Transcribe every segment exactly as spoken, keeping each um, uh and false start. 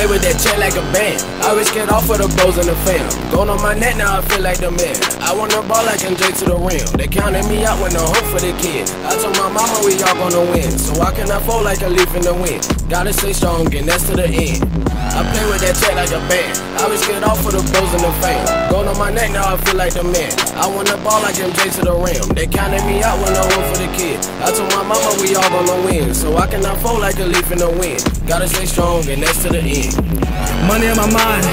play with that check like a band. I always get off for the bros and the fam. Going on my neck now, I feel like the man. I wanna ball like M J to the rim. They counted me out with no hope for the kid. I told my mama we all gonna win, so I cannot fold like a leaf in the wind. Gotta stay strong and that's to the end. I play with that check like a band. I always get off for the bros and the fam. Going on my neck now, I feel like the man. I wanna ball like M J to the rim. They counted me out with no hope for the kid. I told my mama we all gonna win, so I cannot fold like a leaf in the wind. Gotta stay strong and that's to the end. Money in my mind,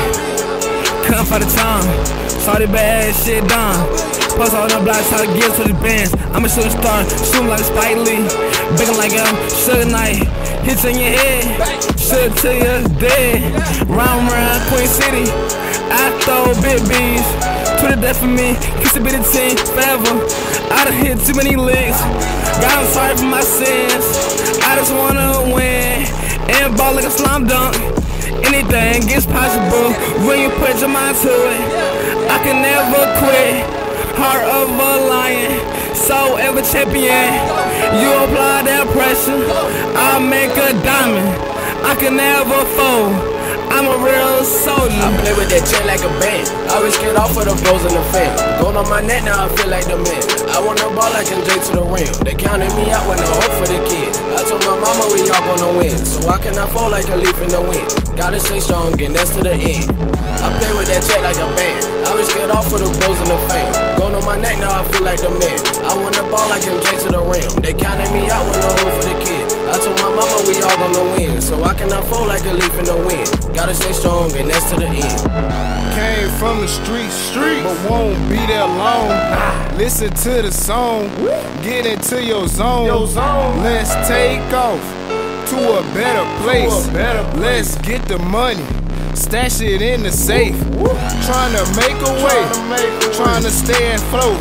come for the time. Saw the bad shit done. Post on the block, try to get to the bands. I'm a shooting star, shooting like Spike Lee. Bigger like I'm Suge Knight. Hits in your head, shoot till you're dead. Round round Queen City, I throw big bees. To the death for me, kiss a bit of team forever. I done hit too many licks. God, I'm sorry for my sins. I just wanna win and ball like a slam dunk. Anything is possible when you put your mind to it. I can never quit. Heart of a lion, soul ever champion. You apply that pressure, I'll make a diamond. I can never fold. I'm a real soldier. I play with that check like a band. I always get off for the bros and the fam. Going on my neck now, I feel like the man. I wanna ball like M J to the rim. They counted me out with no hope for the kid. I told my mama we all gonna win, so I cannot fold like a leaf in the wind. Gotta stay strong and that's to the end. I play with that check like a band. I always get off for the bros and the fam. Going on my neck now, I feel like the man. I wanna ball like M J to the rim. They counted me out with no hope for the kid. I told my mama we all gonna win, so I cannot fold like a leaf in the wind. Gotta stay strong and that's to the end. Came from the streets, street, but won't be there long. Listen to the song, get into your zone. Your zone. Let's take off to a better place. To a better place. Let's get the money, stash it in the safe. Trying to make a way, trying to stay afloat.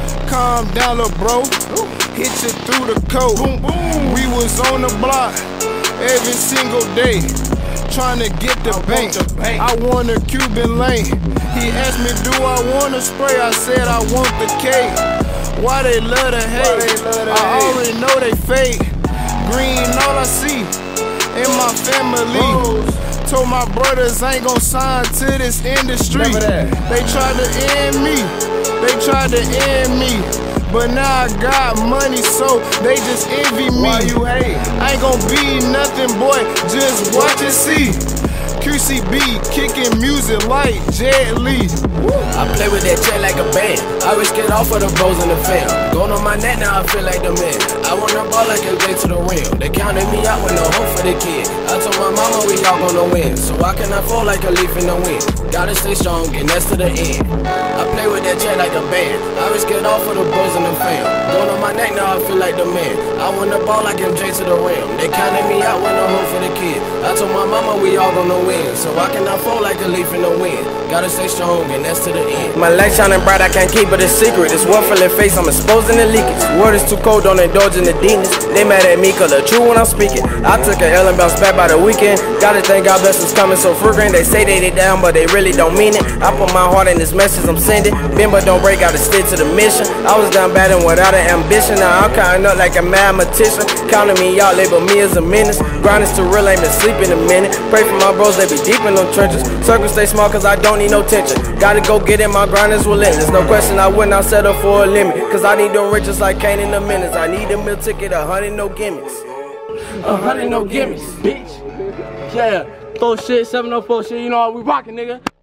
Calm down, little bro. Hit you through the coat. Boom, boom. We was on the block every single day, trying to get the I bank. Want the bank. I want a Cuban lane. He asked me, do I want to spray? I said I want the cake. Why they love to hate? they love to I hate? already know they fake. Green, all I see in my family. Rose. Told my brothers I ain't gon' sign to this industry. Remember that. They tried to end me. They tried to end me. But now I got money, so they just envy me. Why you hate? I ain't gon' be nothing, boy, just watch and see. Q C B kicking music like Jet Li. I play with that check like a band. I always get off for the bros and the fam. Going on my neck now, I feel like the man. I wanna ball like M J to the rim. They counted me out with no hope for the kid. I told my mama we all gonna win, so I cannot fold like a leaf in the wind. Gotta stay strong and that's to the end. I play with that check like a band. I always get off for the bros and the fam. Going on my neck now, I feel like the man. I wanna ball like M J to the rim. They counted me out with no hope for the kid. I told my mama we all gonna win, so I cannot fold like a leaf in the wind. Gotta stay strong and that's to the end. My light shining bright, I can't keep it a secret. This one feeling face, I'm exposing the leakage. Word is too cold, don't indulge in the demons. They mad at me cause the truth when I'm speaking. I took a L and bounced back by the weekend. Gotta thank God bless us coming so frequent. They say they did down, but they really don't mean it. I put my heart in this message I'm sending. Bend but don't break, gotta stick to the mission. I was down bad and without an ambition. Now I'm counting up like a mathematician. Counting me out, label me as a menace. Grind is too real, ain't been sleeping a minute. Pray for my bros, they be deep in them trenches. Circle stay small cause I don't need no tension. Gotta go get it, my grind is relentless. No question, I would not settle for a limit. Cause I need them riches like Kane in the minutes. I need a meal ticket, a hundred no gimmicks. A hundred no gimmicks, bitch. Yeah, four shit, seven oh four shit, you know how we rockin', nigga.